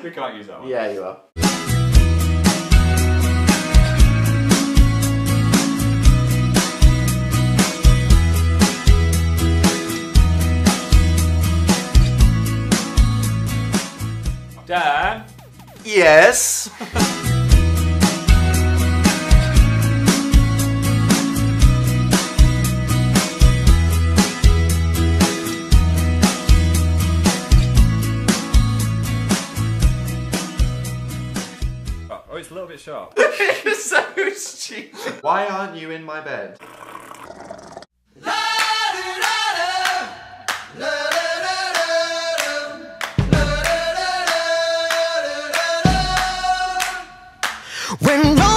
We can't use that one. Yeah, you are. Dan? Yes? Oh, it's a little bit sharp. It's so stupid. Why aren't you in my bed? When